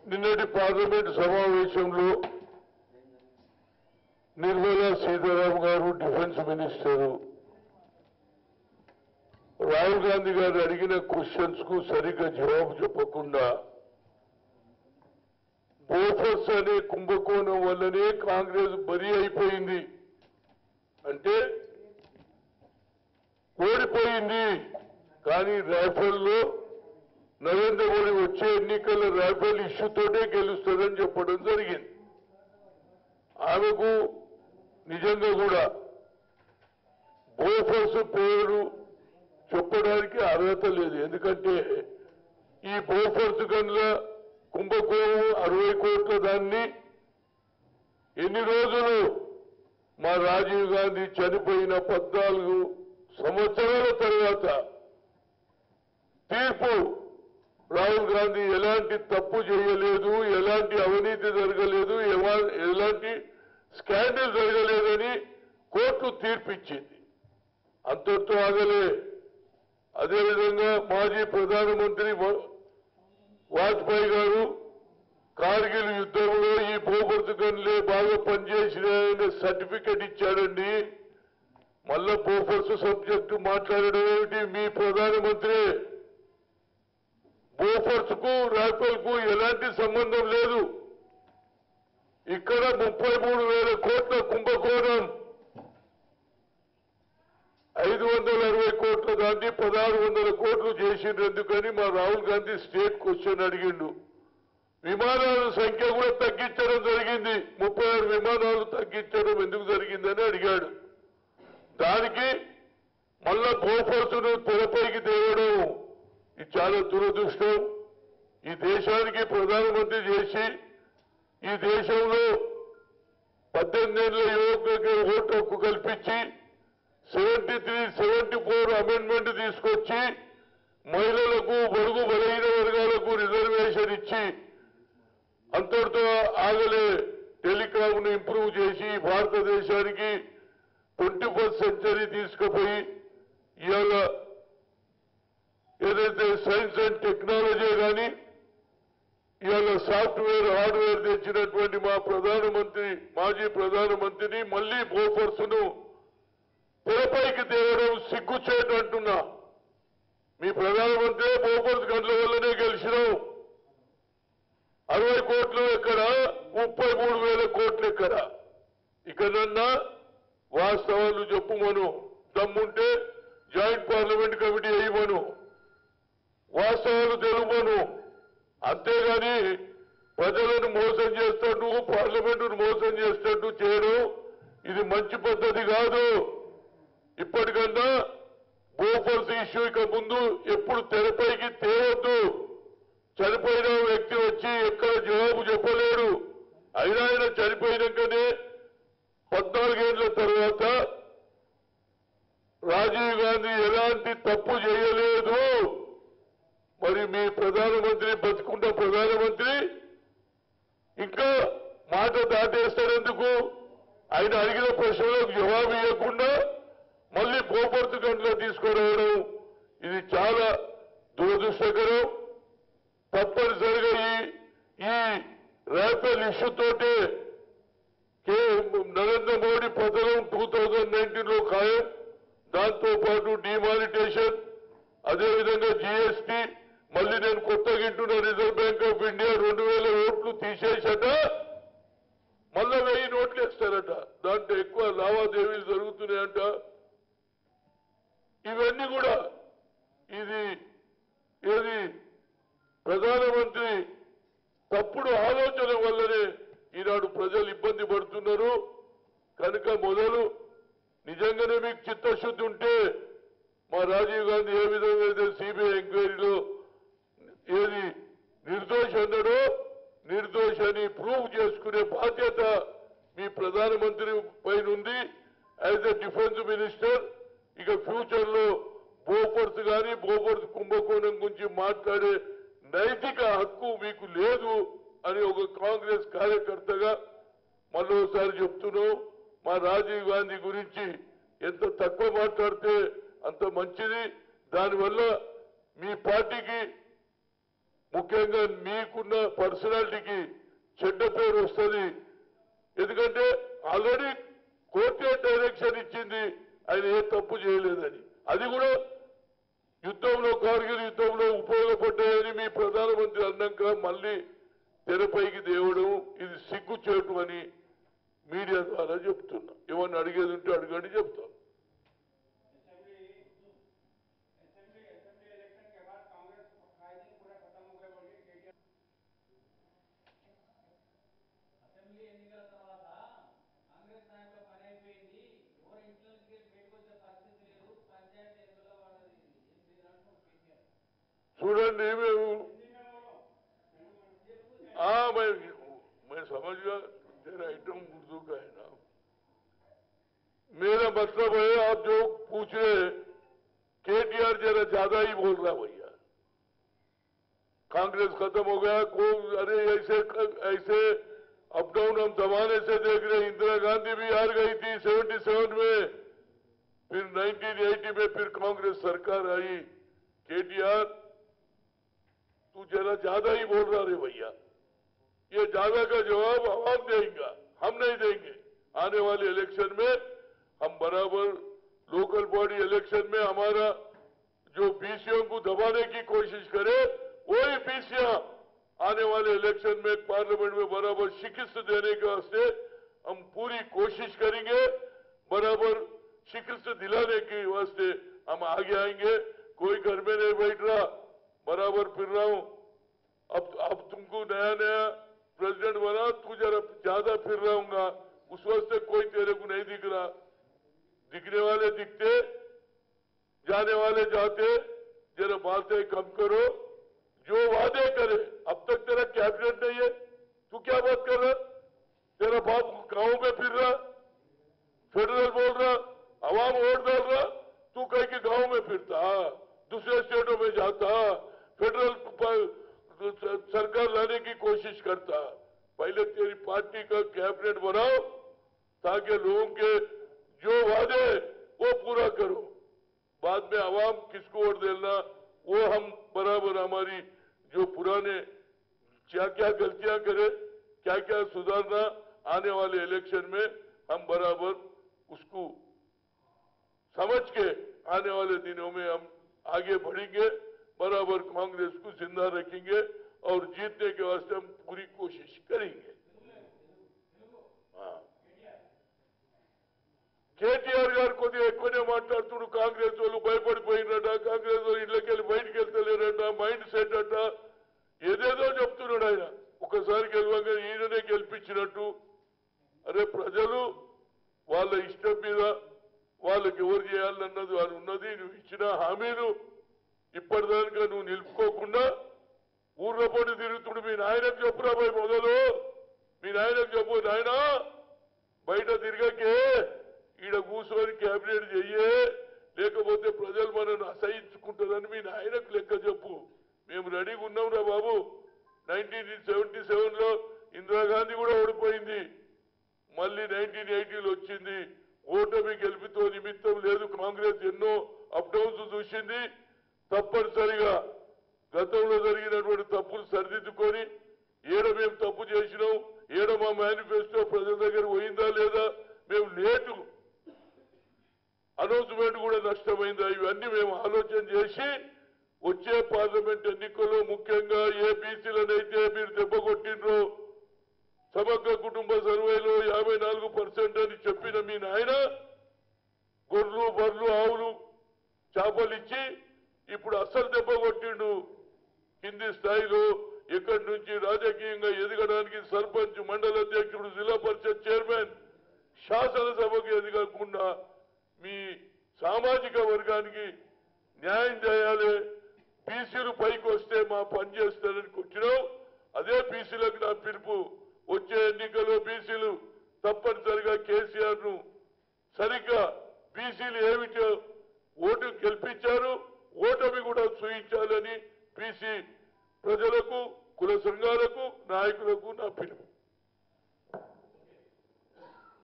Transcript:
నిన్నటి పార్లమెంట్ సమావేశంలో నిర్మలా సీతారామన్ గారు డిఫెన్స్ మినిస్టర్ రాహుల్ గాంధీ గారు అడిగిన క్వశ్చన్స్ కు సరిగ్గా జవాబు చెప్పకుండా బోఫర్స్ అనే కుంభకోణం వల్లనే కాంగ్రెస్ బరి అయిపోయింది అంటే ఓడిపోయింది. కానీ రాఫెల్లో నరేంద్ర మోడీ వచ్చే ఎన్నికల్లో రాఫెల్ ఇష్యూతోనే గెలుస్తుందని చెప్పడం జరిగింది. ఆమెకు నిజంగా కూడా బోఫర్స్ పేరు చెప్పడానికి అర్హత లేదు. ఎందుకంటే ఈ బోఫర్స్ గన్ల కుంభకోణం 60 కోట్ల దాన్ని ఎన్ని రోజులు మా రాజీవ్ గాంధీ చనిపోయిన 14 సంవత్సరాల తర్వాత తీర్పు రాహుల్ గాంధీ ఎలాంటి తప్పు చేయలేదు, ఎలాంటి అవినీతి జరగలేదు, ఎలాంటి స్కాండల్ జరగలేదని కోర్టు తీర్పిచ్చింది. అంతటితో ఆగలే. అదేవిధంగా మాజీ ప్రధానమంత్రి వాజ్పేయి గారు కార్గిల్ యుద్ధంలో ఈ బోఫర్స్ గన్లే బాగా పనిచేసిన సర్టిఫికెట్ ఇచ్చాడండి. మళ్ళా బోఫర్స్ సబ్జెక్టు మాట్లాడడం ఏమిటి? మీ ప్రధానమంత్రి బోఫర్స్ కు రాఫెల్ కు ఎలాంటి సంబంధం లేదు. ఇక్కడ 33,000 కోట్ల కుంభకోణం 560 కోట్ల దాన్ని 1600 కోట్లు చేసిండ్రు. ఎందుకని మా రాహుల్ గాంధీ స్టేట్ క్వశ్చన్ అడిగిండు. విమానాల సంఖ్య కూడా తగ్గించడం జరిగింది. 36 విమానాలు తగ్గించడం ఎందుకు జరిగిందని అడిగాడు. దానికి మళ్ళా బోఫర్స్ ను తెరపైకి తేవడం ఇది చాలా దురదృష్టం. ఈ దేశానికి ప్రధానమంత్రి చేసి ఈ దేశంలో 18 ఏళ్ల యువకులకు ఓటు హక్కు కల్పించి 74 అమెండ్మెంట్ తీసుకొచ్చి మహిళలకు బడుగు బలహీన వర్గాలకు రిజర్వేషన్ ఇచ్చి అంతటితో ఆగలే. టెలికామ్ ను ఇంప్రూవ్ చేసి భారతదేశానికి 21st సెంచరీ తీసుకుపోయి ఇవాళ ఏదైతే సైన్స్ అండ్ టెక్నాలజీ కానీ ఇవాళ సాఫ్ట్వేర్ హార్డ్వేర్ తెచ్చినటువంటి మా ప్రధానమంత్రి మాజీ ప్రధానమంత్రిని మళ్లీ బోఫర్స్ ను తెరపైకి తేవడం సిగ్గుచేటు అంటున్నా. మీ ప్రధానమంత్రి బోఫర్స్ గంటల వల్లనే గెలిచినాం. 60 కోట్లు ఎక్కడ, 33,000 కోట్లు ఎక్కడ? ఇక్కడన్నా వాస్తవాలు చెప్పుమను. దమ్ముంటే జాయింట్ పార్లమెంట్ కమిటీ వేయమను, వాస్తవాలు తెలుపను. అంతేగాని ప్రజలను మోసం చేస్తూ పార్లమెంటును మోసం చేస్తూ చేయడం ఇది మంచి పద్ధతి కాదు. ఇప్పటికన్నా బోఫర్స్ ఇష్యూ ఇక ముందు ఎప్పుడు తెరపైకి తేవద్దు. చనిపోయిన వ్యక్తి వచ్చి ఎక్కడ జవాబు చెప్పలేడు. అయినా ఆయన చనిపోయినాకనే 14 ఏళ్ల తర్వాత రాజీవ్ గాంధీ ఎలాంటి తప్పు చేయలేదు. మరి మీ ప్రధానమంత్రి బతుకున్న ప్రధానమంత్రి ఇంకా మాట దాటేస్తారెందుకు? ఆయన అడిగిన ప్రశ్నలకు జవాబు ఇవ్వకుండా మళ్లీ బోఫర్స్ గంటలో తీసుకురావడం ఇది చాలా దురదృష్టకరం. తప్పనిసరిగా ఈ రాఫెల్ ఇష్యూతోటే నరేంద్ర మోడీ పతనం 2019లో ఖాయం. దాంతో పాటు డిమానిటేషన్, అదేవిధంగా జీఎస్టీ, మళ్ళీ నేను కొత్తగా ఇంటున్న రిజర్వ్ బ్యాంక్ ఆఫ్ ఇండియా 2,000 ఓట్లు తీసేసట, మళ్ళా 1000 నోట్లు వేస్తారట. దాంట్లో ఎక్కువ లావాదేవీలు జరుగుతున్నాయంట. ఇవన్నీ కూడా ఏది ప్రధానమంత్రి తప్పుడు ఆలోచన వల్లనే ఈనాడు ప్రజలు ఇబ్బంది పడుతున్నారు. కనుక మొదలు నిజంగానే మీకు చిత్తశుద్ధి ఉంటే మా రాజీవ్ గాంధీ ఏ విధంగా అయితే సిబిఐ ఎంక్వైరీలో ఏది నిర్దోషి అన్నాడో నిర్దోషి అని ప్రూవ్ చేసుకునే బాధ్యత మీ ప్రధానమంత్రి పైన ఉంది. యాజ్ ఎ డిఫెన్స్ మినిస్టర్ ఇక ఫ్యూచర్ లో బోఫర్స్ కానీ బోఫర్స్ కుంభకోణం గురించి మాట్లాడే నైతిక హక్కు మీకు లేదు అని ఒక కాంగ్రెస్ కార్యకర్తగా మరోసారి చెప్తున్నాం. మా రాజీవ్ గాంధీ గురించి ఎంత తక్కువ మాట్లాడితే అంత మంచిది. దానివల్ల మీ పార్టీకి ముఖ్యంగా మీకున్న పర్సనాలిటీకి చెడ్డ పేరు వస్తుంది. ఎందుకంటే ఆల్రెడీ కోర్టు డైరెక్షన్ ఇచ్చింది ఆయన ఏ తప్పు చేయలేదని. అది కూడా యుద్ధంలో, కార్గిల్ యుద్ధంలో ఉపయోగపడ్డాయని మీ ప్రధానమంత్రి అన్నాక మళ్ళీ తెరపైకి తేవడం ఇది సిగ్గుచేటు అని మీడియా ద్వారా చెప్తున్నా. ఏమన్నా అడిగేది ఉంటే అడగండి, చెప్తాను. చూడండి, मैं समझ गया तेरा आइटम उर्दू का है ना. मेरा मतलब है आप जो पूछ रहे केटीआर जरा ज्यादा ही बोल रहा भैया. कांग्रेस खत्म हो गया को अरे ऐसे अप डाउन हम जमाने से देख रहे. इंदिरा गांधी भी हार गई थी 77 में, फिर 1980 में फिर कांग्रेस सरकार आई. केटीआर तू जरा ज्यादा ही बोल रहा रे भैया. ये ज्यादा का जवाब आवाम देगा, हम नहीं देंगे. आने वाले इलेक्शन में हम बराबर लोकल बॉडी इलेक्शन में हमारा जो बीसीओ को दबाने की कोशिश करे वही बीसीओ आने वाले इलेक्शन में पार्लियामेंट में बराबर शिकस्त देने के वास्ते हम पूरी कोशिश करेंगे. बराबर शिकस्त दिलाने के वास्ते हम आगे आएंगे. कोई घर में नहीं बैठ रहा, बराबर फिर रहा हूं. अब तुमको नया नया प्रेसिडेंट बना, तू जरा ज्यादा फिर रहूंगा, उस वास्ते कोई तेरे को नहीं दिख रहा. दिखने वाले दिखते, जाने वाले जाते. जरा बातें कम करो, जो वादे करे. अब तक तेरा कैबिनेट नहीं है, तू क्या बात कर रहा? तेरा बाप गांव में फिर रहा, फेडरल बोल रहा, आवाम वोट डाल रहा, तू कह के गांव में फिरता, दूसरे स्टेटों में जाता, फेडरल सरकार लाने की कोशिश करता. पहले तेरी पार्टी का कैबिनेट बनाओ ताकि लोगों के जो वादे वो पूरा करो. बाद में आवाम किसको वोट देना वो हम बराबर हमारी जो पुराने क्या क्या गलतियां करे, क्या क्या सुधारना, आने वाले इलेक्शन में हम बराबर उसको समझ के आने वाले दिनों में हम आगे बढ़ेंगे. बराबर कांग्रेस को जिंदा रखेंगे और जीतने के वास्ते हम पूरी कोशिश करेंगे. కేటీఆర్ గారు కొద్దిగా ఎక్కువనే మాట్లాడుతున్నారు. కాంగ్రెస్ వాళ్ళు భయపడిపోయినట, కాంగ్రెస్ వాళ్ళు ఇళ్ళకి వెళ్ళి బయటకు వెళ్తలేరట, మైండ్ సెట్ అట, ఏదేదో చెప్తున్నాడు ఆయన. ఒకసారి గెలవంగా ఈయననే గెలిపించినట్టు. అరే ప్రజలు వాళ్ళ ఇష్టం మీద వాళ్ళకి ఎవరు చేయాలన్నది వారు ఉన్నది. నువ్వు ఇచ్చిన హామీలు ఇప్పటిదానిగా నువ్వు నిలుపుకోకుండా ఊర్లో పడి తిరుగుతుడు. మీ నాయనకు చెప్పురా పోయి మొదలు, మీ నాయనకు చెప్పు, నాయన బయట తిరగకే, ఈడ కూర్చొని క్యాబినెట్ చెయ్యే, లేకపోతే ప్రజలు మనల్ని అసహించుకుంటారని మీ నాయనకు లెక్క చెప్పు. మేము రెడీగా ఉన్నాం రా బాబు. 1977లో ఇందిరాగాంధీ కూడా ఓడిపోయింది, మళ్ళీ 1980లో వచ్చింది. ఓటమి గెలుపుతో నిమిత్తం లేదు. కాంగ్రెస్ ఎన్నో అప్ డౌన్స్ చూసింది. తప్పనిసరిగా గతంలో జరిగినటువంటి తప్పులు సరిదిద్దుకొని ఏడ మేము తప్పు చేసినాం, ఏడ మా మేనిఫెస్టో ప్రజల దగ్గర పోయిందా లేదా, మేము లేటు అనౌన్స్మెంట్ కూడా నష్టమైందా, ఇవన్నీ మేము ఆలోచన చేసి వచ్చే పార్లమెంట్ ఎన్నికల్లో ముఖ్యంగా ఏ బీసీలనైతే మీరు దెబ్బ కొట్టిండ్రో, సమగ్ర కుటుంబ సర్వేలో 54% అని చెప్పిన మీ నాయన గొర్రెలు, బర్రెలు, ఆవులు, చేపలు ఇచ్చి ఇప్పుడు అసలు దెబ్బ కొట్టిండు. కింది స్థాయిలో ఇక్కడి నుంచి రాజకీయంగా ఎదగడానికి సర్పంచ్, మండల అధ్యక్షుడు, జిల్లా పరిషత్ చైర్మన్, శాసనసభకు ఎదగకుండా మీ సామాజిక వర్గానికి న్యాయం చేయాలి. బీసీలు పైకి వస్తే మా పని చేస్తారని వచ్చినావు. అదే బీసీలకు నా పిలుపు. వచ్చే ఎన్నికల్లో బీసీలు తప్పనిసరిగా కేసీఆర్ ను సరిగ్గా బీసీలు ఏమిటో ఓటు గెలిపించారు, ఓటమి కూడా చూయించాలని బీసీ ప్రజలకు, కుల సంఘాలకు, నాయకులకు నా పిలుపు.